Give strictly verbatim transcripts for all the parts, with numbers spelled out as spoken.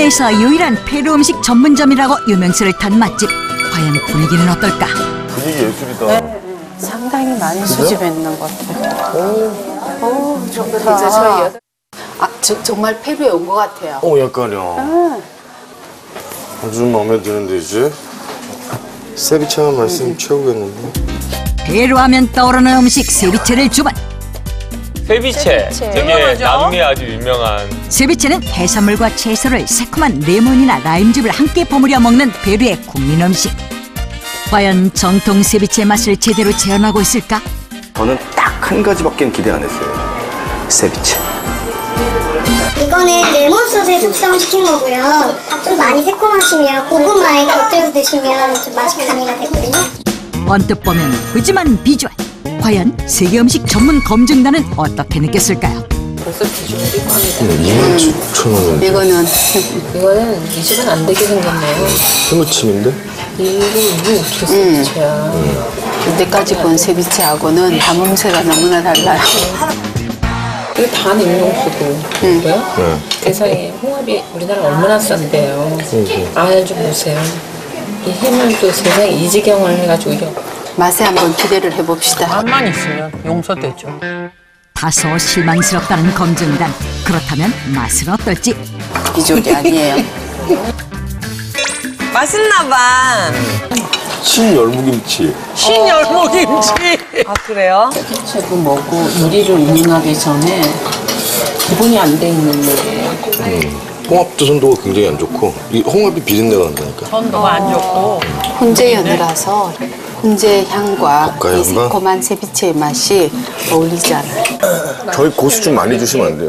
국내에서 유일한 페루 음식 전문점이라고 유명세를 탄 맛집. 과연 분위기는 어떨까? 분위기 예술이다. 네, 상당히 많이 수집해 있는 것 같아요. 오, 오, 좋다. 이제 저희 여덟... 아, 저, 정말 페루에 온 것 같아요. 오, 약간요. 아. 아주 마음에 드는데 이제 세비체만 말씀 음. 최고겠는데. 페루 하면 떠오르는 음식 세비체를 주문. 세비체. 되게 남미 아주 유명한. 세비체는 해산물과 채소를 새콤한 레몬이나 라임즙을 함께 버무려 먹는 페루의 국민 음식. 과연 정통 세비체 맛을 제대로 재현하고 있을까? 저는 딱 한 가지밖에 기대 안 했어요. 세비체. 이거는 레몬 소스에 숙성시킨 거고요. 좀 많이 새콤하시면 고구마에 곁들여서 드시면 좀 맛이 가미가 되거든요. 언뜻 보면 푸짐한 비주얼. 과연 세계 음식 전문 검증단은 어떻게 느꼈을까요? 벌써 뒤집어질 음, 이만 칠천 원인데. 이거는 이거는 이 집은 안 되게 생겼네요. 해무침인데? 이거 이게 어떻게 세비체야? 음. 이때까지 본 세비체하고는 담음새가 너무나 달라요. 이거 다 냉동수고 있고요. 네. 세상에 홍합이 우리나라 얼마나 싼데요. 알 좀 보세요. 이 해물도 세상에 이 지경을 해가지고 이게 맛에 한번 기대를 해봅시다. 맛만 있으면 용서되죠. 다소 실망스럽다는 검증단. 그렇다면 맛은 어떨지? 비주얼이 아니에요. 맛있나 봐. 신열무김치. 신열무김치. 아 그래요? 세비체도 뭐고 요리를 운영하기 전에 기본이 안 돼 있는 요리예요. 음. 홍합도 선도가 굉장히 안 좋고 이 홍합이 비린내가 난다니까. 선도가 안 좋고. 훈제 연어라서 훈제 향과 볶아요, 이 새콤한 세비체의 맛이 어울리지 않아요. 저희 고수 좀 많이 주시면 안 돼요?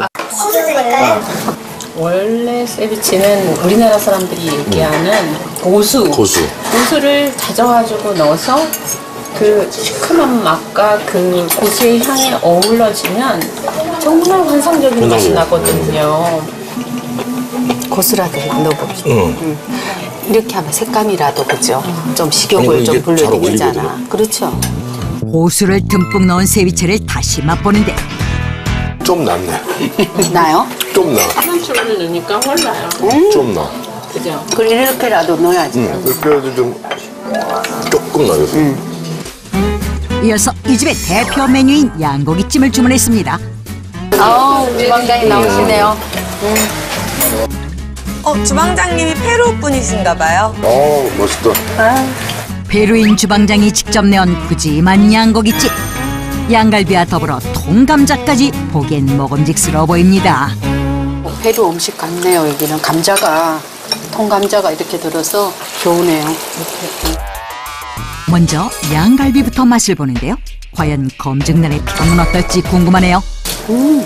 원래 세비체는 우리나라 사람들이 얘기하는 고수. 고수. 고수를 다져가지고 넣어서 그 시큼한 맛과 그 고수의 향이 어우러지면 정말 환상적인 맛이 나거든요. 고수라도 넣어봅시다. 응. 음. 이렇게 하면 색감이라도 그죠? 좀 식욕을 아니, 좀 이게 잘 불러일으키잖아. 어울리거든요. 그렇죠. 고수를 듬뿍 넣은 세비체를 다시 맛보는데 좀 낫네. 나요? 좀 나. 파란초를 넣으니까 훨라요. 음. 좀 나. 그죠? 그걸 이렇게라도 넣어야지. 응. 이렇게 해야지 좀 조금 나겠어. 음. 이어서 이 집의 대표 메뉴인 양고기찜을 주문했습니다. 아, 주방장이 나오시네요. 음. 어 주방장님이 페루 분이신가 봐요. 어, 멋있다. 아. 페루인 주방장이 직접 내온 푸짐한 양고기찜. 양갈비와 더불어 통감자까지 보기엔 먹음직스러워 보입니다. 페루 음식 같네요. 여기는 감자가 통감자가 이렇게 들어서 좋으네요. 이렇게. 먼저 양갈비부터 맛을 보는데요. 과연 검증단의 평은 어떨지 궁금하네요. 음,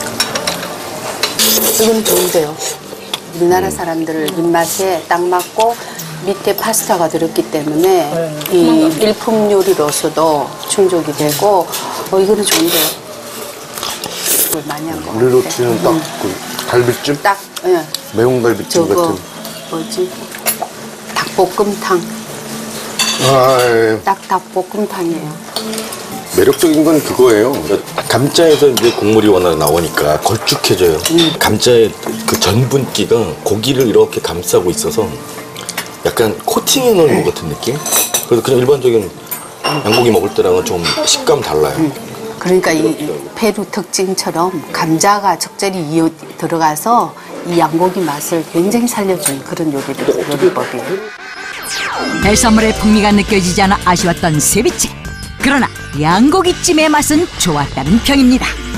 이건 좋은데요. 우리나라 사람들 입맛에 딱 맞고 밑에 파스타가 들었기 때문에 이 일품 요리로서도 충족이 되고 어 이거는 좋은데요. 이걸 많이 한 것 같아요. 우리 로티는 딱 그 갈비찜? 딱 예. 매운 갈비찜 저거 같은. 뭐지? 닭볶음탕. 아, 예. 딱 닭볶음탕이에요. 매력적인 건 그거예요. 그러니까 감자에서 이제 국물이 워낙 나오니까 걸쭉해져요. 음. 감자의 그 전분기가 고기를 이렇게 감싸고 있어서 약간 코팅해 놓은 것 같은 느낌? 그래서 그냥 일반적인 양고기 먹을 때랑은 좀 식감 달라요. 음. 그러니까 이 페루 특징처럼 감자가 적절히 이어 들어가서 이 양고기 맛을 굉장히 살려주는 그런 요리를, 요리법이에요. 해산물의 풍미가 느껴지지 않아 아쉬웠던 세비체. 그러나 양고기찜의 맛은 좋았다는 평입니다.